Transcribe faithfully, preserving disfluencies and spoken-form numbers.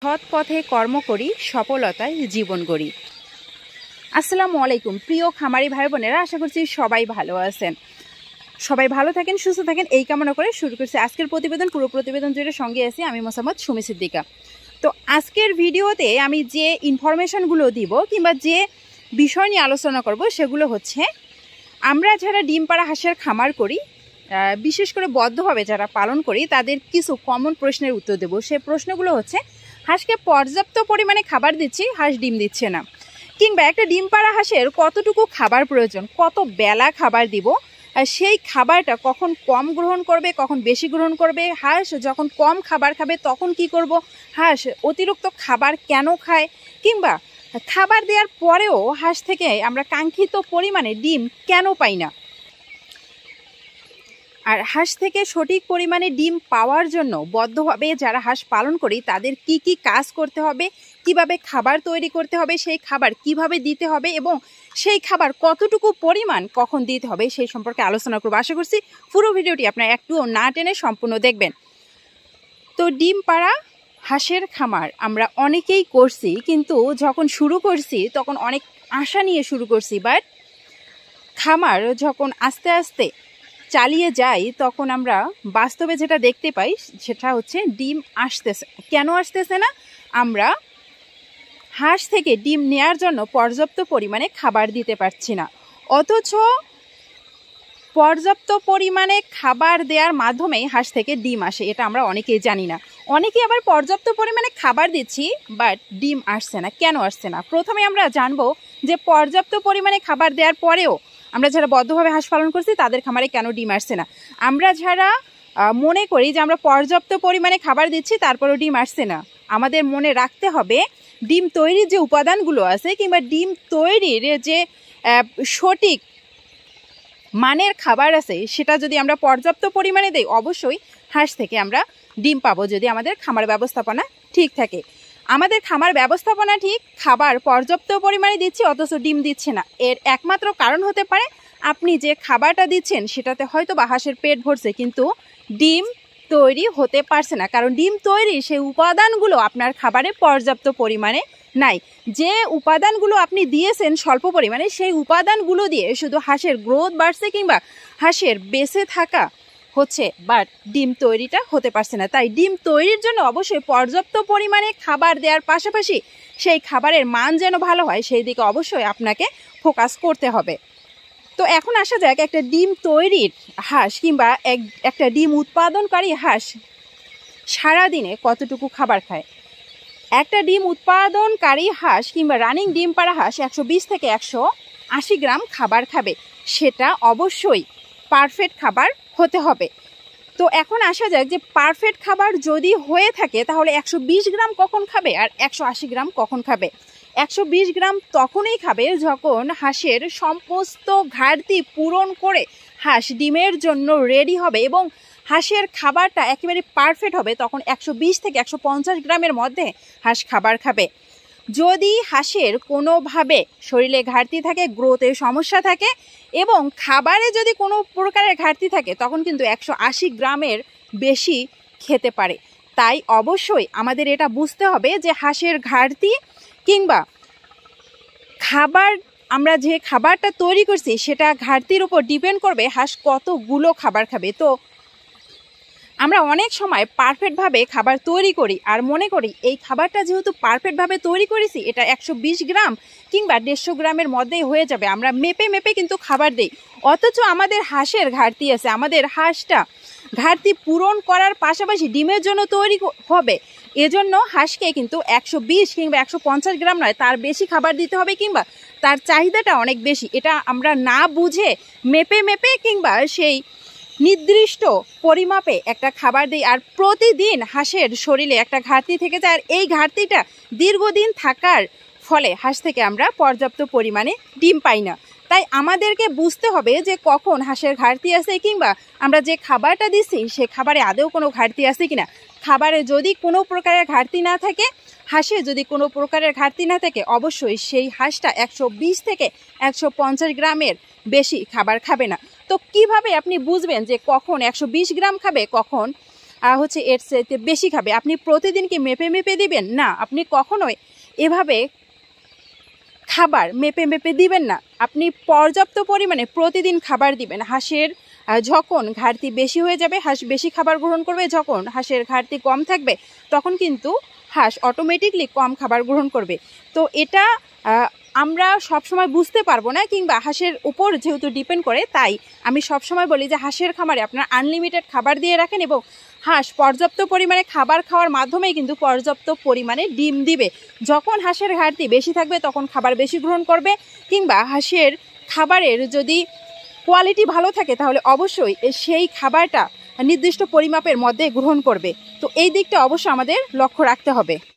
সৎ পথে কর্ম করি, সফলতায় জীবন গড়ি। আসসালামু আলাইকুম প্রিয় খামারি ভাই বোনেরা, আশা করছি সবাই ভালো আছেন, সবাই ভালো থাকেন, সুস্থ থাকেন এই কামনা করে শুরু করছি আজকের প্রতিবেদন। পুরো প্রতিবেদন জুড়ে সঙ্গে আছি আমি মোসাম্মদ সুমি সিদ্দিকা। তো আজকের ভিডিওতে আমি যে ইনফরমেশনগুলো দিব কিংবা যে বিষয় নিয়ে আলোচনা করব সেগুলো হচ্ছে, আমরা যারা ডিম পাড়া হাঁসের খামার করি, বিশেষ করে বদ্ধভাবে যারা পালন করি, তাদের কিছু কমন প্রশ্নের উত্তর দেব। সে প্রশ্নগুলো হচ্ছে, হাঁসকে পর্যাপ্ত পরিমাণে খাবার দিচ্ছি, হাঁস ডিম দিচ্ছে না, কিংবা একটা ডিম পাড়া হাঁসের কতটুকু খাবার প্রয়োজন, কত বেলা খাবার দিব, আর সেই খাবারটা কখন কম গ্রহণ করবে, কখন বেশি গ্রহণ করবে, হাঁস যখন কম খাবার খাবে তখন কি করব, হাঁস অতিরিক্ত খাবার কেন খায়, কিংবা খাবার দেওয়ার পরেও হাঁস থেকে আমরা কাঙ্ক্ষিত পরিমাণে ডিম কেন পাই না, আর হাঁস থেকে সঠিক পরিমাণে ডিম পাওয়ার জন্য বদ্ধভাবে যারা হাঁস পালন করি তাদের কি কি কাজ করতে হবে, কিভাবে খাবার তৈরি করতে হবে, সেই খাবার কিভাবে দিতে হবে এবং সেই খাবার কতটুকু পরিমাণ কখন দিতে হবে সেই সম্পর্কে আলোচনা করব। আশা করছি পুরো ভিডিওটি আপনারা একটুও না টেনে সম্পূর্ণ দেখবেন। তো ডিম পাড়া হাঁসের খামার আমরা অনেকেই করছি, কিন্তু যখন শুরু করছি তখন অনেক আশা নিয়ে শুরু করছি, বাট খামার যখন আস্তে আস্তে চালিয়ে যাই তখন আমরা বাস্তবে যেটা দেখতে পাই সেটা হচ্ছে ডিম আসতেছে। কেন আসতেছে না? আমরা হাঁস থেকে ডিম নেয়ার জন্য পর্যাপ্ত পরিমাণে খাবার দিতে পারছি না, অথচ পর্যাপ্ত পরিমাণে খাবার দেওয়ার মাধ্যমে হাঁস থেকে ডিম আসে, এটা আমরা অনেকেই জানি না। অনেকেই আবার পর্যাপ্ত পরিমাণে খাবার দিচ্ছি বাট ডিম আসছে না। কেন আসছে না? প্রথমে আমরা জানবো যে পর্যাপ্ত পরিমাণে খাবার দেওয়ার পরেও আমরা যারা বদ্ধভাবে হাঁস পালন করছি তাদের খামারে কেন ডিম আসছে না। আমরা যারা মনে করি যে আমরা পর্যাপ্ত পরিমাণে খাবার দিচ্ছি তারপরেও ডিম আসছে না, আমাদের মনে রাখতে হবে ডিম তৈরির যে উপাদানগুলো আছে কিংবা ডিম তৈরির যে সঠিক মানের খাবার আছে সেটা যদি আমরা পর্যাপ্ত পরিমাণে দেই, অবশ্যই হাঁস থেকে আমরা ডিম পাবো, যদি আমাদের খামার ব্যবস্থাপনা ঠিক থাকে। আমাদের খামার ব্যবস্থাপনা ঠিক, খাবার পর্যাপ্ত পরিমাণে দিচ্ছি অথচ ডিম দিচ্ছে না, এর একমাত্র কারণ হতে পারে আপনি যে খাবারটা দিচ্ছেন সেটাতে হয়তো বা হাঁসের পেট ভরছে কিন্তু ডিম তৈরি হতে পারছে না, কারণ ডিম তৈরি সেই উপাদানগুলো আপনার খাবারে পর্যাপ্ত পরিমাণে নাই। যে উপাদানগুলো আপনি দিয়েছেন স্বল্প পরিমাণে, সেই উপাদানগুলো দিয়ে শুধু হাঁসের গ্রোথ বাড়ছে কিংবা হাঁসের বেঁচে থাকা হচ্ছে, বাট ডিম তৈরিটা হতে পারছে না। তাই ডিম তৈরির জন্য অবশ্যই পর্যাপ্ত পরিমাণে খাবার দেওয়ার পাশাপাশি সেই খাবারের মান যেন ভালো হয় সেই দিকে অবশ্যই আপনাকে ফোকাস করতে হবে। তো এখন আসা যাক একটা ডিম তৈরির হাঁস কিংবা এক একটা ডিম উৎপাদনকারী হাঁস সারাদিনে কতটুকু খাবার খায়। একটা ডিম উৎপাদনকারী হাঁস কিংবা রানিং ডিম পাড়া হাঁস একশো বিশ থেকে একশো আশি গ্রাম খাবার খাবে, সেটা অবশ্যই পারফেক্ট খাবার হতে হবে। তো এখন আসা যাক যে পারফেক্ট খাবার যদি হয়ে থাকে তাহলে একশো বিশ গ্রাম কখন খাবে আর একশো আশি গ্রাম কখন খাবে। একশো বিশ গ্রাম তখনই খাবে যখন হাঁসের সমস্ত ঘাটতি পূরণ করে হাঁস ডিমের জন্য রেডি হবে এবং হাঁসের খাবারটা একেবারে পারফেক্ট হবে, তখন একশো বিশ থেকে একশো পঞ্চাশ গ্রামের মধ্যে হাঁস খাবার খাবে। যদি হাঁসের কোনোভাবে শরীরে ঘাটতি থাকে, গ্রোথের সমস্যা থাকে এবং খাবারে যদি কোনো প্রকারের ঘাটতি থাকে তখন কিন্তু একশো আশি গ্রামের বেশি খেতে পারে। তাই অবশ্যই আমাদের এটা বুঝতে হবে যে হাঁসের ঘাটতি কিংবা খাবার আমরা যে খাবারটা তৈরি করছি সেটা ঘাটতির উপর ডিপেন্ড করবে হাঁস কতগুলো খাবার খাবে। তো আমরা অনেক সময় পারফেক্টভাবে খাবার তৈরি করি আর মনে করি এই খাবারটা যেহেতু পারফেক্টভাবে তৈরি করেছি এটা একশো বিশ গ্রাম কিংবা দেড়শো গ্রামের মধ্যেই হয়ে যাবে, আমরা মেপে মেপে কিন্তু খাবার দিই, অথচ আমাদের হাঁসের ঘাটতি আছে। আমাদের হাঁসটা ঘাটতি পূরণ করার পাশাপাশি ডিমের জন্য তৈরি হবে, এজন্য হাঁসকে কিন্তু একশো বিশ কিংবা একশো পঞ্চাশ গ্রাম নয় তার বেশি খাবার দিতে হবে কিংবা তার চাহিদাটা অনেক বেশি। এটা আমরা না বুঝে মেপে মেপে কিংবা সেই নির্দিষ্ট পরিমাপে একটা খাবার দিই আর প্রতিদিন হাঁসের শরীরে একটা ঘাটতি থেকে যায়, আর এই ঘাটতিটা দীর্ঘদিন থাকার ফলে হাঁস থেকে আমরা পর্যাপ্ত পরিমাণে ডিম পাই না। তাই আমাদেরকে বুঝতে হবে যে কখন হাঁসের ঘাটতি আছে কিংবা আমরা যে খাবারটা দিচ্ছি সে খাবারে আদৌ কোনো ঘাটতি আছে কিনা। খাবারে যদি কোনো প্রকারের ঘাটতি না থাকে, হাঁসে যদি কোনো প্রকারের ঘাটতি না থাকে, অবশ্যই সেই হাঁসটা একশো বিশ থেকে একশো পঞ্চাশ গ্রামের বেশি খাবার খাবে না। তো কিভাবে আপনি বুঝবেন যে কখন একশো বিশ গ্রাম খাবে, কখন আহ, হচ্ছে এর চাইতে বেশি খাবে। আপনি প্রতিদিন কি মেপে মেপে দিবেন? না, আপনি কখনোই এভাবে খাবার মেপে মেপে দিবেন না। আপনি পর্যাপ্ত পরিমাণে প্রতিদিন খাবার দিবেন। হাঁসের যখন ঘাটতি বেশি হয়ে যাবে হাঁস বেশি খাবার গ্রহণ করবে, যখন হাঁসের ঘাটতি কম থাকবে তখন কিন্তু হাঁস অটোমেটিকলি কম খাবার গ্রহণ করবে। তো এটা আমরা সবসময় বুঝতে পারবো না, কিংবা হাঁসের উপর যেহেতু ডিপেন্ড করে, তাই আমি সবসময় বলি যে হাঁসের খামারে আপনারা আনলিমিটেড খাবার দিয়ে রাখেন এবং হাঁস পর্যাপ্ত পরিমাণে খাবার খাওয়ার মাধ্যমেই কিন্তু পর্যাপ্ত পরিমাণে ডিম দিবে। যখন হাঁসের ঘাটতি বেশি থাকবে তখন খাবার বেশি গ্রহণ করবে, কিংবা হাঁসের খাবারের যদি কোয়ালিটি ভালো থাকে তাহলে অবশ্যই সেই খাবারটা নির্দিষ্ট পরিমাপের মধ্যে গ্রহণ করবে। তো এই দিকটা অবশ্যই আমাদের লক্ষ্য রাখতে হবে।